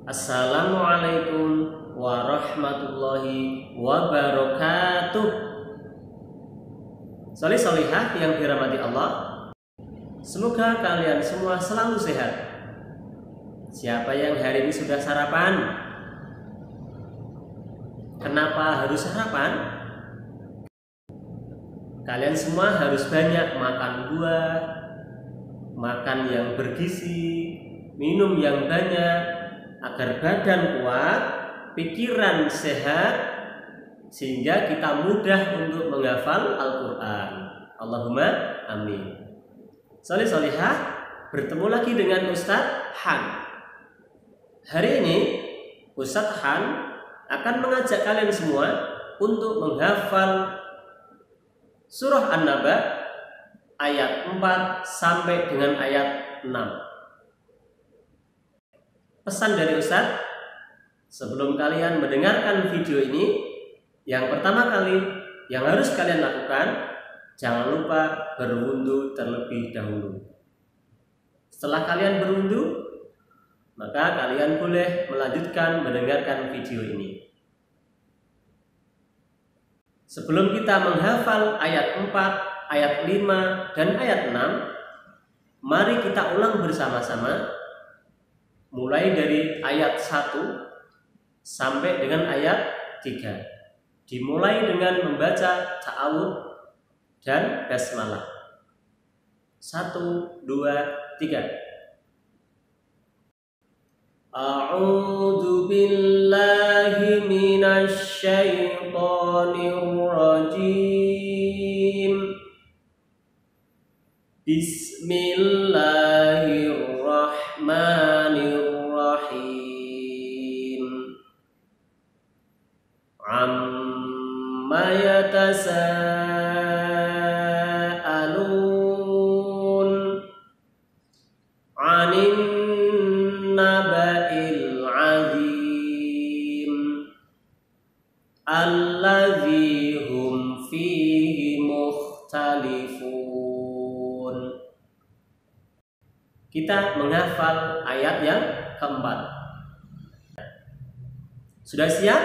Assalamualaikum warahmatullahi wabarakatuh. Solih-solihah yang dirahmati Allah, semoga kalian semua selalu sehat. Siapa yang hari ini sudah sarapan? Kenapa harus sarapan? Kalian semua harus banyak makan buah, makan yang bergizi, minum yang banyak, agar badan kuat, pikiran sehat, sehingga kita mudah untuk menghafal Al-Quran. Allahumma amin. Solih-solihah, bertemu lagi dengan Ustadz Han. Hari ini Ustadz Han akan mengajak kalian semua untuk menghafal surah An-Naba ayat 4 sampai dengan ayat 6. Pesan dari Ustadz, sebelum kalian mendengarkan video ini, yang pertama kali yang harus kalian lakukan, jangan lupa berwudu terlebih dahulu. Setelah kalian berwudu, maka kalian boleh melanjutkan mendengarkan video ini. Sebelum kita menghafal ayat 4, ayat 5, dan ayat 6, mari kita ulang bersama-sama mulai dari ayat 1 sampai dengan ayat 3. Dimulai dengan membaca ta'awud dan basmalah. 1, 2, 3. A'udzu billahi minasy syaithanir rajim. Bismillahirrahmanirrahim. Amma yatasaalun 'anin naba'il 'azim alladzi hum fihi mukhtalifun. Kita menghafal ayat yang keempat. Sudah siap?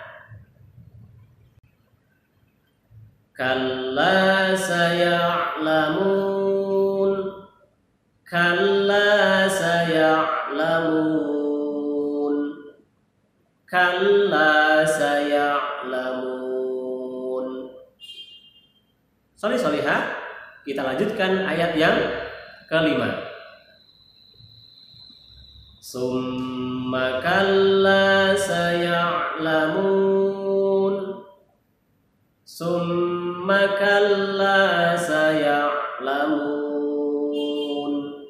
Kalla saya'lamun, kalla saya'lamun, kalla saya'lamun. Solih-solihah, kita lanjutkan ayat yang kelima. Summa kalla saya'lamun, summa kalla saya'lamun,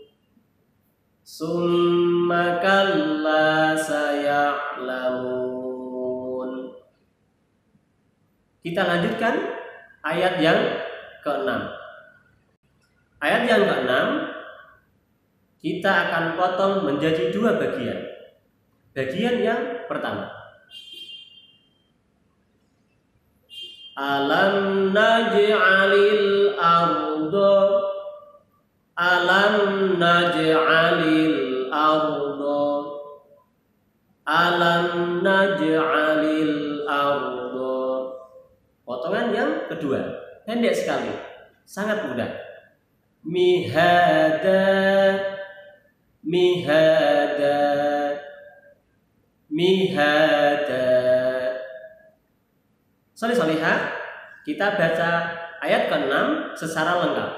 summa kalla saya'lamun. Kita lanjutkan ayat yang ke-6. Ayat yang ke-6 kita akan potong menjadi dua bagian. Bagian yang pertama, alam naj'alil arda, alam naj'alil arda, alam naj'alil arda. Potongan yang kedua, pendek sekali, sangat mudah. Mihada, mihada, mihada. Solih-solihah, kita baca ayat ke-6 secara lengkap.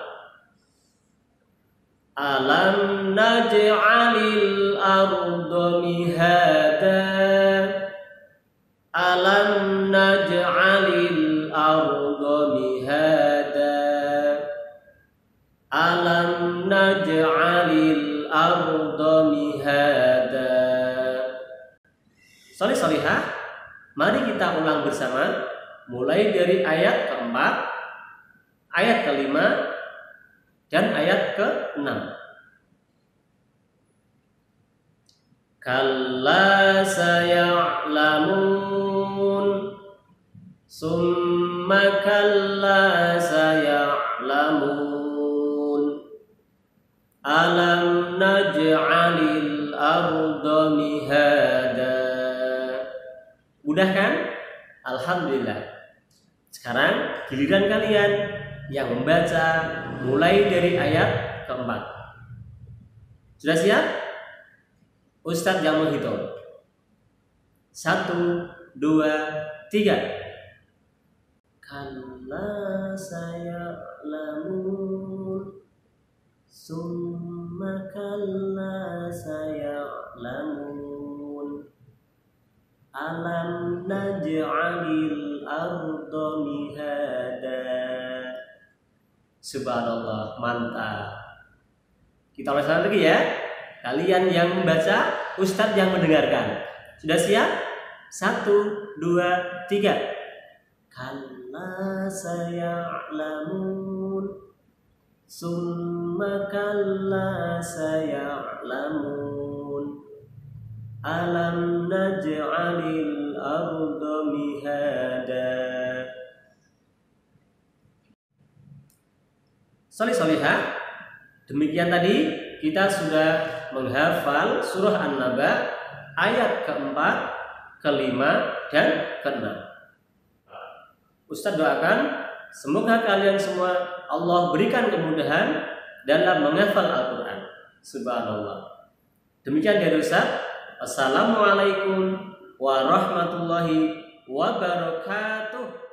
Alam naj'alil arda mihada, alam naj'alil arda mihada, alam naj'alil arda mihada. Solih-solihah, mari kita ulang bersama mulai dari ayat keempat, ayat kelima, dan ayat ke-6. Kalla saya'lamun, summa kalla saya'lamun, alam naj'alil arda mihada. Mudah kan? Alhamdulillah. Sekarang giliran kalian yang membaca mulai dari ayat keempat. Sudah siap? Ustadz yang menghitung. 1, 2, 3. Kalla saya'lamun, summa kalla saya'lamun, alam naj'alil arda mihada. Subhanallah, mantap. Kita ulang lagi ya. Kalian yang membaca, Ustadz yang mendengarkan. Sudah siap? 1, 2, 3. Kalla saya'lamun, summa kalla saya'lamun, alam naj'alil arda mihada. Soleh-solehah, demikian tadi kita sudah menghafal surah An-Naba ayat keempat, kelima, dan keenam. Ustadz doakan semoga kalian semua Allah berikan kemudahan dalam menghafal Al-Quran. Subhanallah. Demikian dari Ustadz. Assalamualaikum warahmatullahi wabarakatuh.